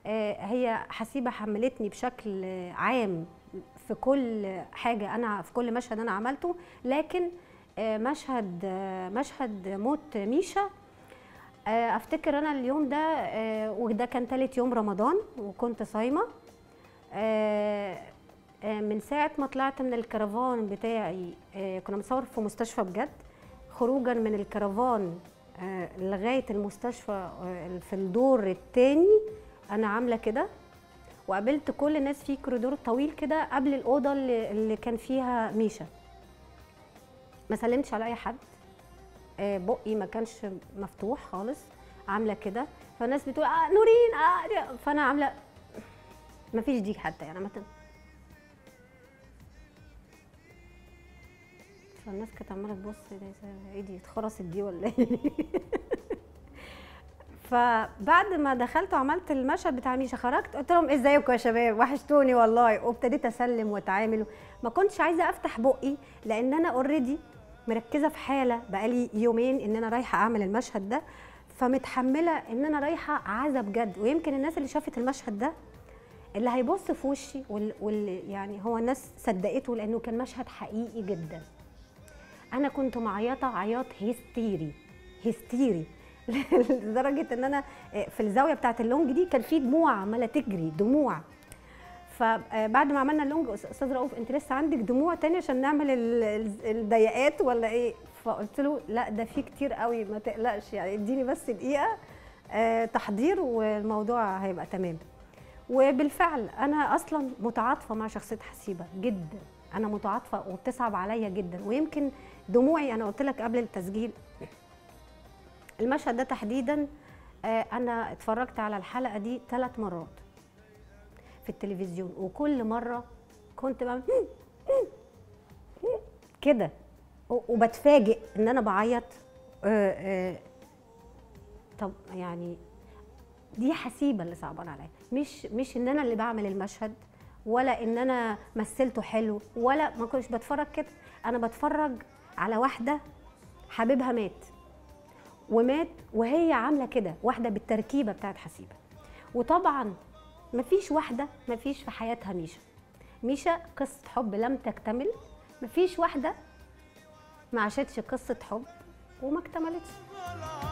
هي حسيبه حملتني بشكل عام في كل حاجه، انا في كل مشهد انا عملته. لكن مشهد موت ميشا، افتكر انا اليوم ده، وده كان ثالث يوم رمضان وكنت صايمه. من ساعه ما طلعت من الكرفان بتاعي، كنا بنصور في مستشفى بجد، خروجا من الكرفان لغايه المستشفى في الدور الثاني انا عامله كده، وقابلت كل الناس في كوريدور طويل كده قبل الاوضه اللي كان فيها ميشا. ما سلمتش على اي حد، بقي ما كانش مفتوح خالص، عامله كده. فالناس بتقول نورين، فانا عامله ما فيش دي حتى يعني فالناس كانت عماله تبص ايه دي اتخرست دي ولا ايه؟ فبعد ما دخلت وعملت المشهد بتاع ميشا، خرجت قلت لهم ازيكم يا شباب، وحشتوني والله، وابتديت اسلم واتعامل. ما كنتش عايزه افتح بقي لان انا اوريدي مركزه في حاله بقالي يومين ان انا رايحه اعمل المشهد ده، فمتحمله ان انا رايحه عزا بجد. ويمكن الناس اللي شافت المشهد ده اللي هيبص في وشي واللي يعني هو الناس صدقته لانه كان مشهد حقيقي جدا. انا كنت معيطه عياط هستيري لدرجه ان انا في الزاويه بتاعه اللونج دي كان في دموع عماله تجري، دموع. فبعد ما عملنا اللونج، استاذ رؤوف انت لسه عندك دموع تاني عشان نعمل الضيقات ولا ايه؟ فقلت له لا ده في كتير قوي، ما تقلقش يعني، اديني بس دقيقه تحضير والموضوع هيبقى تمام. وبالفعل انا اصلا متعاطفه مع شخصيه حسيبه جدا، انا متعاطفه وبتصعب عليا جدا. ويمكن دموعي، انا قلت لك قبل التسجيل المشهد ده تحديدا، انا اتفرجت على الحلقه دي 3 مرات في التلفزيون، وكل مره كنت بعمل كده وبتفاجئ ان انا بعيط. طب يعني دي حسيبه اللي صعبان عليا، مش ان انا اللي بعمل المشهد، ولا ان انا مثلته حلو، ولا ما كنتش بتفرج كده. انا بتفرج على واحده حبيبها مات وهي عامله كده، واحده بالتركيبه بتاعت حسيبه. وطبعا مفيش في حياتها ميشا قصه حب لم تكتمل، مفيش واحده ما عاشتش قصه حب وما اكتملتش.